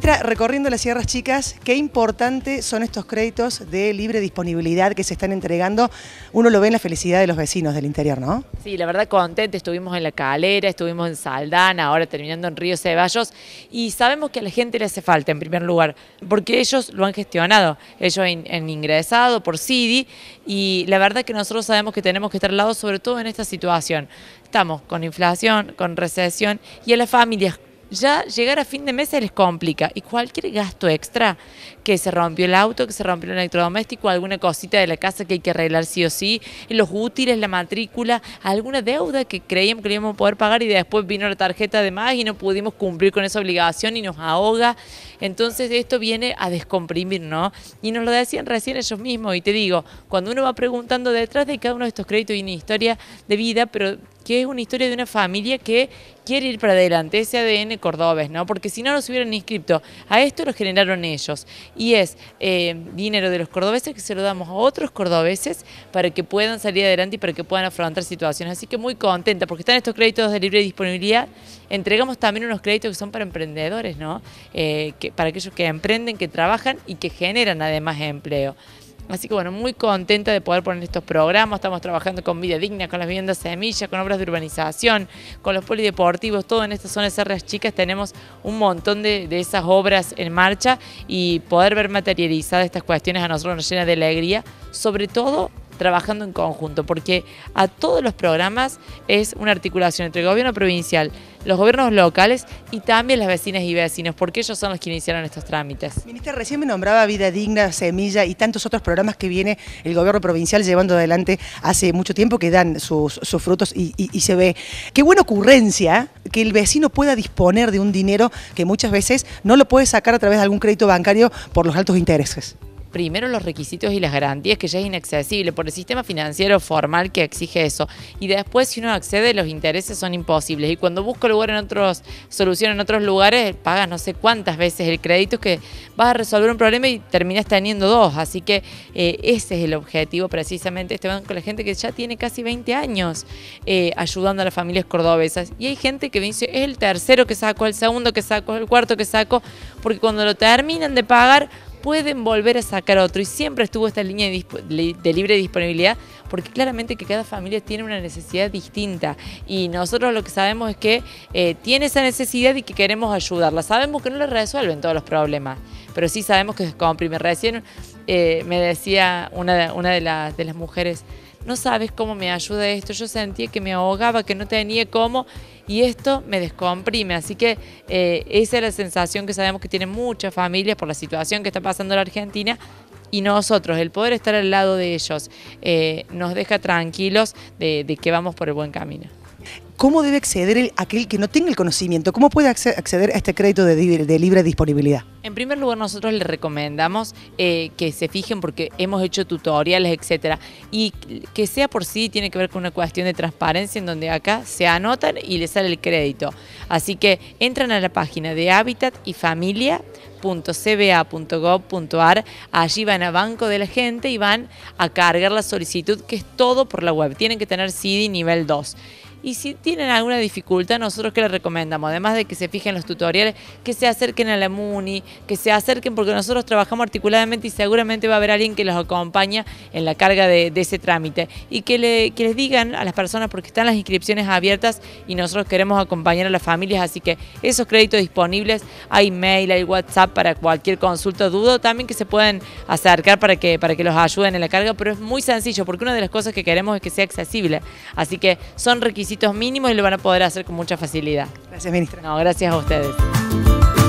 Ministra, recorriendo las Sierras Chicas, qué importantes son estos créditos de libre disponibilidad que se están entregando. Uno lo ve en la felicidad de los vecinos del interior, ¿no? Sí, la verdad contenta, estuvimos en La Calera, estuvimos en Saldana, ahora terminando en Río Ceballos, y sabemos que a la gente le hace falta en primer lugar, porque ellos lo han gestionado, ellos han ingresado por CIDI, y la verdad que nosotros sabemos que tenemos que estar al lado, sobre todo en esta situación. Estamos con inflación, con recesión, y a las familias ya llegar a fin de mes se les complica, y cualquier gasto extra, que se rompió el auto, que se rompió el electrodoméstico, alguna cosita de la casa que hay que arreglar sí o sí, los útiles, la matrícula, alguna deuda que creíamos que íbamos a poder pagar y después vino la tarjeta de más y no pudimos cumplir con esa obligación y nos ahoga. Entonces esto viene a descomprimir, ¿no? Y nos lo decían recién ellos mismos, y te digo, cuando uno va preguntando detrás de cada uno de estos créditos hay una historia de vida, pero que es una historia de una familia que quiere ir para adelante, ese ADN cordobés, ¿no? Porque si no se hubieran inscrito, a esto lo generaron ellos, y es dinero de los cordobeses que se lo damos a otros cordobeses para que puedan salir adelante y para que puedan afrontar situaciones. Así que muy contenta, porque están estos créditos de libre disponibilidad. Entregamos también unos créditos que son para emprendedores, ¿no? Para aquellos que emprenden, que trabajan y que generan además empleo. Así que bueno, muy contenta de poder poner estos programas. Estamos trabajando con Vida Digna, con las viviendas semilla, con obras de urbanización, con los polideportivos, todo en esta zona de Sierras Chicas. Tenemos un montón de esas obras en marcha, y poder ver materializadas estas cuestiones a nosotros nos llena de alegría, sobre todo trabajando en conjunto, porque a todos los programas es una articulación entre el gobierno provincial, los gobiernos locales y también las vecinas y vecinos, porque ellos son los que iniciaron estos trámites. Ministra, recién me nombraba Vida Digna, Semilla y tantos otros programas que viene el gobierno provincial llevando adelante hace mucho tiempo, que dan sus frutos y se ve. Qué buena ocurrencia que el vecino pueda disponer de un dinero que muchas veces no lo puede sacar a través de algún crédito bancario por los altos intereses. Primero los requisitos y las garantías, que ya es inaccesible por el sistema financiero formal que exige eso, y después si uno accede los intereses son imposibles, y cuando busco lugar solución en otros lugares pagas no sé cuántas veces el crédito, que vas a resolver un problema y terminas teniendo dos. Así que ese es el objetivo precisamente, este banco, la gente que ya tiene casi 20 años ayudando a las familias cordobesas, y hay gente que me dice es el tercero que saco, el segundo que saco, el cuarto que saco, porque cuando lo terminan de pagar pueden volver a sacar otro, y siempre estuvo esta línea de libre disponibilidad, porque claramente que cada familia tiene una necesidad distinta, y nosotros lo que sabemos es que tiene esa necesidad y que queremos ayudarla. Sabemos que no le resuelven todos los problemas, pero sí sabemos que descomprime. Recién me decía una de las mujeres, no sabes cómo me ayuda esto, yo sentía que me ahogaba, que no tenía cómo, y esto me descomprime. Así que esa es la sensación que sabemos que tienen muchas familias por la situación que está pasando en la Argentina, y nosotros, el poder estar al lado de ellos, nos deja tranquilos de que vamos por el buen camino. ¿Cómo debe acceder aquel que no tenga el conocimiento? ¿Cómo puede acceder a este crédito de libre disponibilidad? En primer lugar, nosotros les recomendamos que se fijen, porque hemos hecho tutoriales, etcétera, y que sea por sí tiene que ver con una cuestión de transparencia, en donde acá se anotan y les sale el crédito. Así que entran a la página de Hábitat y Familia.cba.gov.ar, allí van a Banco de la Gente y van a cargar la solicitud, que es todo por la web. Tienen que tener CIDI nivel 2. Y si tienen alguna dificultad, nosotros ¿qué les recomendamos? Además de que se fijen los tutoriales, que se acerquen a la MUNI, que se acerquen, porque nosotros trabajamos articuladamente y seguramente va a haber alguien que los acompaña en la carga de ese trámite. Y que les digan a las personas, porque están las inscripciones abiertas y nosotros queremos acompañar a las familias, así que esos créditos disponibles, hay mail, hay WhatsApp para cualquier consulta o duda, también que se pueden acercar para que los ayuden en la carga, pero es muy sencillo, porque una de las cosas que queremos es que sea accesible. Así que son requisitos mínimos y lo van a poder hacer con mucha facilidad. Gracias, ministra. No, gracias a ustedes.